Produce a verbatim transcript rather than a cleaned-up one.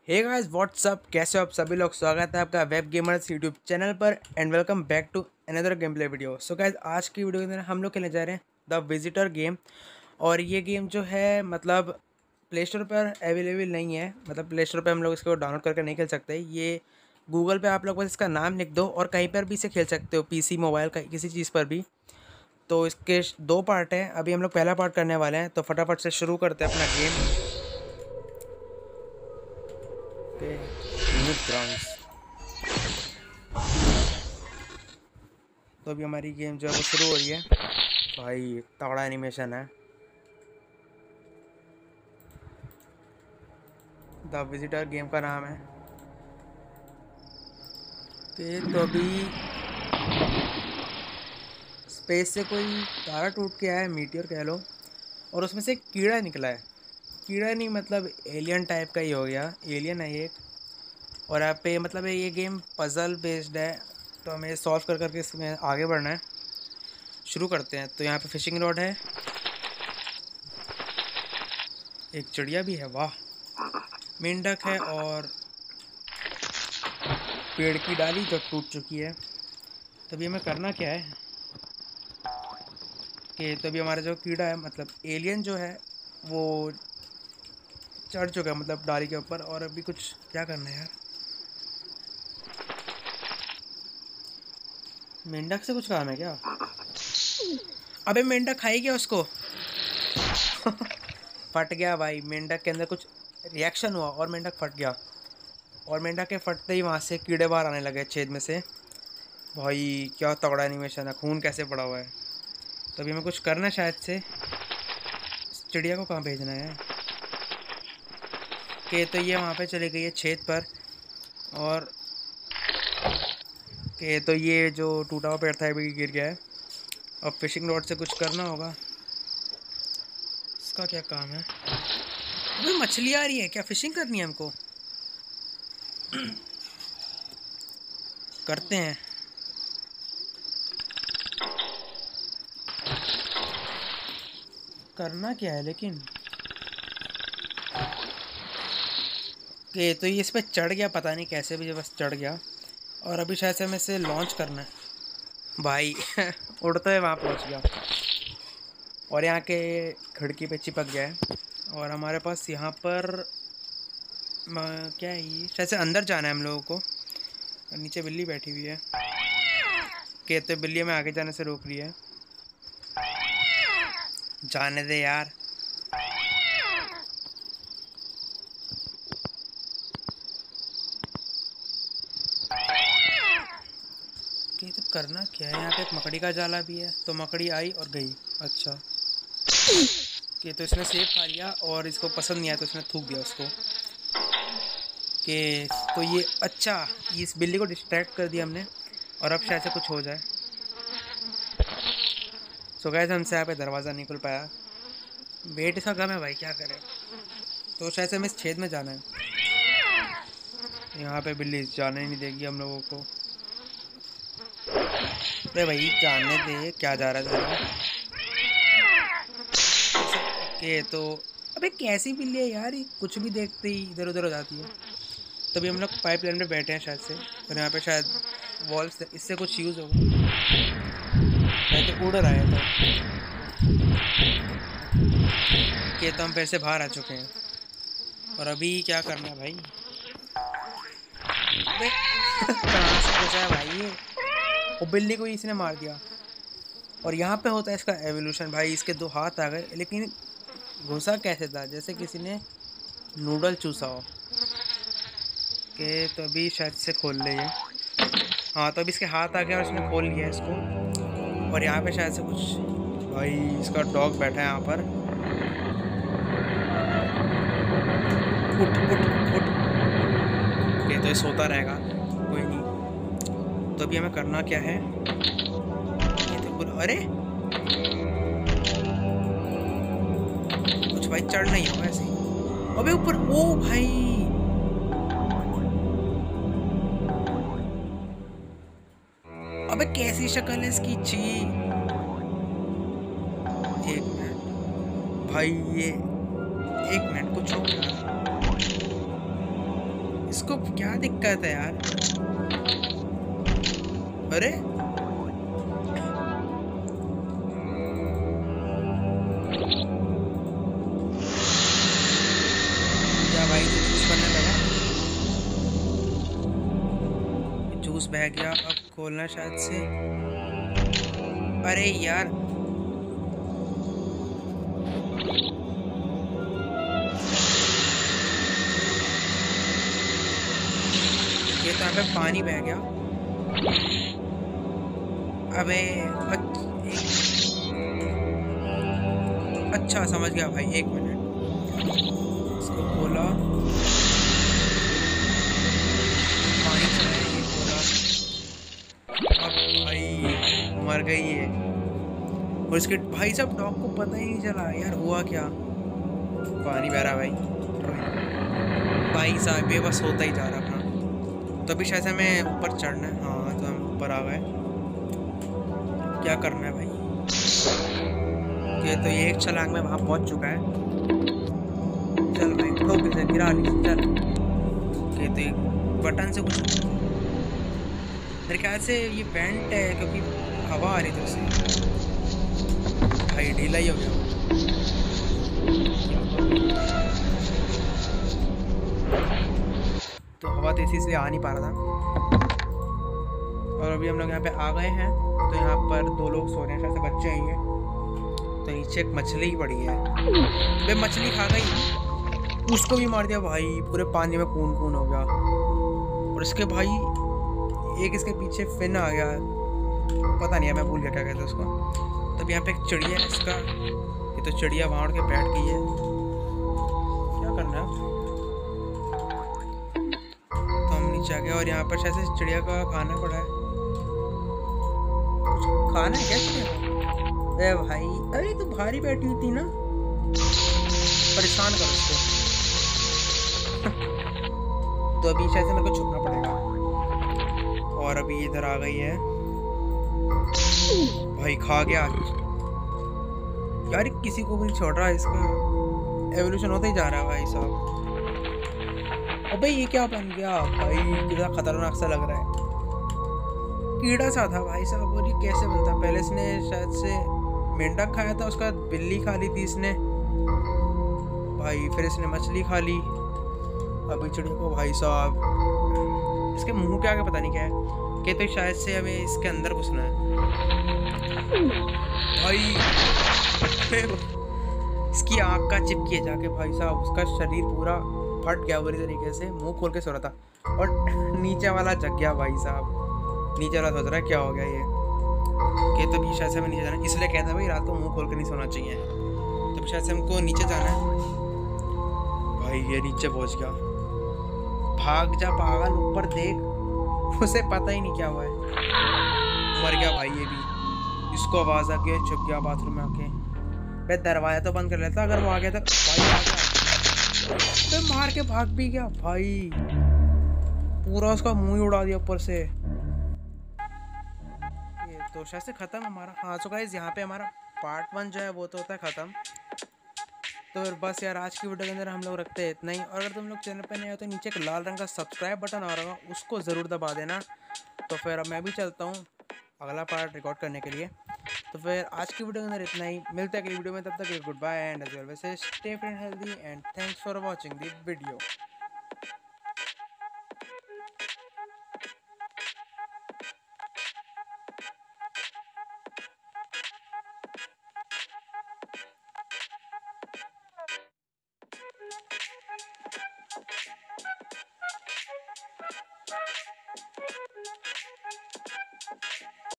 Hey guys what's up, कैसे हो आप सभी लोग। स्वागत है आपका वेब गेमर्स यूट्यूब चैनल पर and welcome back to another game play video. So guys, आज की वीडियो के अंदर हम लोग खेलने जा रहे हैं द विजिटर गेम। और ये गेम जो है मतलब प्ले स्टोर पर अवेलेबल नहीं है, मतलब प्ले स्टोर पर हम लोग इसको डाउनलोड करके नहीं खेल सकते। ये गूगल पे आप लोग बस इसका नाम लिख दो और कहीं पर भी इसे खेल सकते हो, पीसी मोबाइल का किसी चीज़ पर भी। तो इसके दो पार्ट हैं, अभी हम लोग पहला पार्ट करने वाले हैं, तो फटाफट से शुरू करते हैं अपना गेम। Okay, new grounds. तो अभी हमारी गेम जो है वो शुरू हो रही है। भाई तगड़ा एनिमेशन है। द विजिटर गेम का नाम है। ओके, तो अभी स्पेस से कोई तारा टूट के आया है, मीटियोर कह लो, और उसमें से एक कीड़ा निकला है। कीड़ा नहीं, मतलब एलियन टाइप का ही हो गया, एलियन है ये एक। और यहाँ पे मतलब ये गेम पजल बेस्ड है, तो हमें सॉल्व कर करके इसमें आगे बढ़ना है। शुरू करते हैं। तो यहाँ पे फिशिंग रॉड है, एक चिड़िया भी है, वाह। मेंढक है और पेड़ की डाली जो टूट चुकी है। तभी हमें करना क्या है कि तभी हमारा जो कीड़ा है, मतलब एलियन जो है वो चढ़ चुका है, मतलब डाली के ऊपर। और अभी कुछ क्या करना है यार, मेंढक से कुछ काम है क्या? अबे मेंढक खाई गया उसको। फट गया भाई, मेंढक के अंदर कुछ रिएक्शन हुआ और मेंढक फट गया। और मेंढक के फटते ही वहाँ से कीड़े बाहर आने लगे छेद में से। भाई क्या तगड़ा एनिमेशन है, खून कैसे पड़ा हुआ है। तो अभी हमें कुछ करना है शायद से। चिड़िया को कहाँ भेजना है कि तो ये वहाँ पे चली गई है छेद पर। और कि तो ये जो टूटा हुआ पेड़ था अभी गिर गया है। अब फिशिंग रॉड से कुछ करना होगा। इसका क्या काम है? अभी मछली आ रही है क्या? फिशिंग करनी है हमको? करते हैं। करना क्या है लेकिन? कि तो ये इस पर चढ़ गया, पता नहीं कैसे भी, बस चढ़ गया। और अभी शायद से हमें इसे लॉन्च करना है भाई। उड़ते हुए वहाँ पहुँच गया और यहाँ के खिड़की पे चिपक गया है। और हमारे पास यहाँ पर म, क्या है ये, शायद से अंदर जाना है हम लोगों को। और नीचे बिल्ली बैठी हुई है, कहते बिल्ली हमें आगे जाने से रोक रही है। जाने दे यार। कि तो करना क्या है? यहाँ पे एक मकड़ी का जाला भी है, तो मकड़ी आई और गई। अच्छा, कि तो इसने सेब खा लिया और इसको पसंद नहीं आया तो इसने थूक दिया उसको। कि तो ये अच्छा, इस बिल्ली को डिस्ट्रैक्ट कर दिया हमने और अब शायद से कुछ हो जाए। सो गाइस, हमसे यहाँ पे दरवाज़ा नहीं खुल पाया। वेट इसका कम है भाई, क्या करें। तो शायद से हमें इस छेद में जाना है। यहाँ पे बिल्ली जाने ही नहीं देगी हम लोगों को। अरे भाई जाने दे, क्या जा रहा है के तो। अबे कैसी बिल्ली है यार, ये कुछ भी देखते ही इधर उधर हो जाती है। तभी हम लोग पाइप लाइन में बैठे हैं शायद से, और यहाँ पे शायद वॉल से इससे कुछ यूज़ होगा। मैं तो उड़ रहा है तो कि तो हम फिर से बाहर आ चुके हैं। और अभी क्या करना है भाई? अबे कहाँ से घुसा है भाई ये? वो बिल्ली को इसने मार दिया। और यहाँ पे होता है इसका एवोल्यूशन। भाई इसके दो हाथ आ गए, लेकिन घुसा कैसे था? जैसे किसी ने नूडल चूसा हो। के तो अभी शायद से खोल ले ये। हाँ, तो अभी इसके हाथ आ गया और इसने खोल लिया इसको। और यहाँ पे शायद से कुछ, भाई इसका डॉग बैठा है यहाँ पर। उठ उठ उठ। ओके, तो ये सोता रहेगा, कोई नहीं। तो अभी हमें करना क्या है? ये तो पूरा, अरे कुछ भाई चढ़ नहीं होगा ऐसे ही। अबे ऊपर, ओ भाई अबे कैसी शक्ल है इसकी, छी। एक मिनट भाई, ये एक मिनट, कुछ हो गया। इसको क्या दिक्कत है यार? अरे क्या भाई, तो जूस बनने लगा? जूस बह गया, अब खोलना शायद से। अरे यार ये तो यहाँ पे पानी बह गया। अबे अच्छा समझ गया भाई, एक मिनट। इसको खोला, पानी चला, ये खोला। अब भाई मर गई है। और इसके भाई साहब डॉग को पता ही नहीं चला यार हुआ क्या। पानी बह रहा भाई। भाई साहब बेबस होता ही जा रहा अपना। तो अभी शायद हमें ऊपर चढ़ना है। हाँ तो हम ऊपर आ गए। क्या करना है भाई? ये तो ये एक छलांग में वहाँ पहुँच चुका है। चल भाई ठोक इसे, गिरा ली चल। ये तो एक बटन से कुछ, मेरे ख्याल से ये वेंट है क्योंकि हवा आ रही थी उससे। भाई ढीला ही हो गया। तो हवा तो इसी इसलिए आ नहीं पा रहा था। और अभी हम लोग यहाँ पे आ गए हैं। तो यहाँ पर दो लोग सो रहे हैं, शायद से बच्चे हैं ये। तो नीचे एक मछली ही पड़ी है। वे मछली खा गई, उसको भी मार दिया भाई। पूरे पानी में कून कून हो गया। और इसके भाई एक इसके पीछे फिन आ गया, पता नहीं है, मैं भूल गया क्या कहते हैं उसको। तब यहाँ पे एक चिड़िया है इसका। ये तो चिड़िया वहाँ उड़ के बैठ गई है। क्या करना है? तो हम नीचे आ गए और यहाँ पर शायद से चिड़िया का खाना पड़ा है। कुछ खाना है क्या चिड़िया? अरे भाई, अरे तो भारी बैठी हुई थी ना, परेशान कर उसको। तो अभी शायद से मेरे को छुपना पड़ेगा। और अभी इधर आ गई है भाई, खा गया यार। किसी को भी नहीं छोड़ रहा, इसका एवोल्यूशन होता ही जा रहा है भाई साहब। अबे ये क्या बन गया भाई? कितना खतरनाक सा लग रहा है। कीड़ा सा था भाई साहब। और ये कैसे बनता? पहले इसने शायद से मेंढक खाया था, उसका बिल्ली खा ली थी इसने भाई। फिर इसने मछली खा ली। अभी चिड़िया को भाई साहब, इसके मुंह के आगे पता नहीं क्या है। कि तो शायद से हमें इसके अंदर घुसना है भाई। इसकी आँख का चिपकी है जाके भाई साहब। उसका शरीर पूरा फट गया बुरी तरीके से, मुंह खोल के सो रहा था। और नीचे वाला जग गया भाई साहब। नीचे वाला सोच रहा है क्या हो गया ये। कि तो भी शायद से हमें नीचे जाना है, इसलिए कहता है भाई रात को मुंह खोल के नहीं सोना चाहिए। तो भी शायद से हमको नीचे जाना है भाई। ये नीचे पहुंच गया। भाग जा पागल, ऊपर देख। उसे पता ही नहीं क्या हुआ है। मर गया भाई ये भी। इसको आवाज आ गई, छुप गया बाथरूम में आके। भाई दरवाजा तो बंद कर लेता अगर वो आ गया तो। भाई आ गया तो मार के भाग भी गया भाई। पूरा उसका मुंह ही उड़ा दिया ऊपर से। ये तो शायद से खत्म हमारा। हाँ सो गाइस, यहाँ पे हमारा पार्ट वन जो है वो तो होता है खत्म। तो फिर बस यार आज की वीडियो के अंदर हम लोग रखते हैं इतना ही। और अगर तुम लोग चैनल पर नए हो तो नीचे एक लाल रंग का सब्सक्राइब बटन आ रहा होगा, उसको ज़रूर दबा देना। तो फिर अब मैं भी चलता हूँ अगला पार्ट रिकॉर्ड करने के लिए। तो फिर आज की वीडियो के अंदर इतना ही। मिलते हैं अगली वीडियो में, तब तक goodbye and as always stay friend healthy and thanks for watching the video.